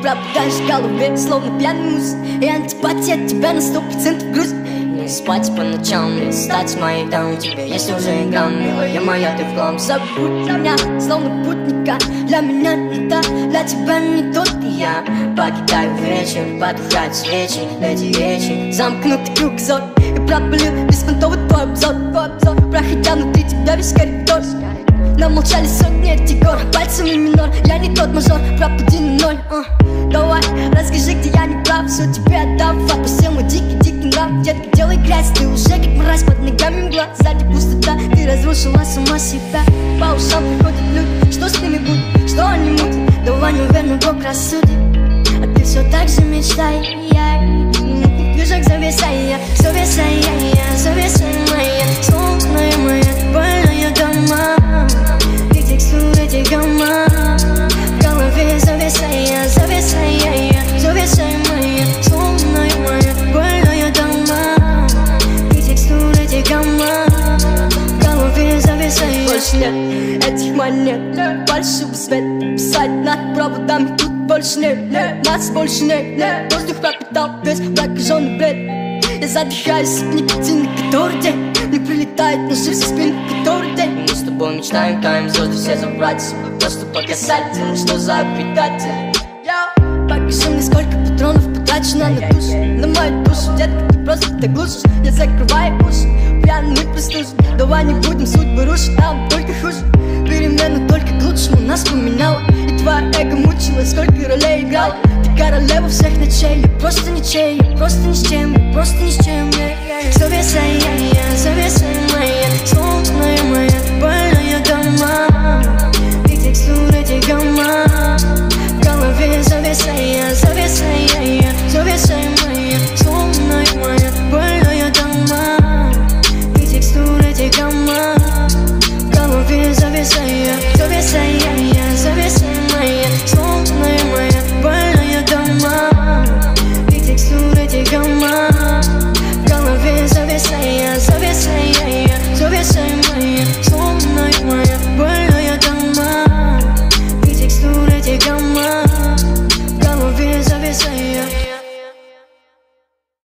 пробудаешь в голове, словно пьяный муз. И антипатия от тебя на 100% груз. Не спать по ночам, не стать моей там. У тебя есть уже грамм, милая моя, ты в хлам. Забудь меня, словно путника. Для меня не та, для тебя не тот. И я покидаю вечер, потухают свечи. Эти речи, замкнутый круг зор. И пропылил беспонтовый твой обзор. Проходя внутри тебя весь коридор. Нам молчали сотни этих гор. Пальцами минор, я не тот мажор. Пропади на ноль. Давай, расскажи, где я не прав. Все тебе отдав, отпустил мой дикий нрав. Детка, делай грязь, ты уже как мразь. Под ногами мгла, сзади пустота. Ты разрушила сама себя. По ушам приходят люди, что с ними будет, что они мутят. Давай, неуверенно, Бог рассудит. А ты все так же мечтай. Движок зависай, зависай, зависай моя. Солнечная моя, больная дома. И текстуры эти гамма. В голове зависай, зависай, зависай моя. Солнечная моя, больная дома. И текстуры эти гамма. В голове зависай. Больше нет этих монет, большого света. Писать над проводами тут больше нет, нас больше нет. Воздух пропитал весь прокаженный бред. Я задыхаюсь от никотина, который день не прилетает ножи со спины, который день. Мы с тобой мечтаем, таем звезды все забрать. Просто показатель, что за предатель. Покажи мне, сколько патронов потрачено на душу. На мою душу, детка, ты просто так глушишь. Не закрывай уши, пьяный простужен. Давай не будем судьбы рушить, нам только хуже. Перемена только к лучшему нас поменяла. И твоя эго мучила, сколько ролей играла. Ты королева всех ночей, я просто ничей. Я просто ни с чем, я просто ни с чем. Зависай, зависай моя. Солнечная моя, больная дома. И текстуры эти гамма. В голове зависай, зависай.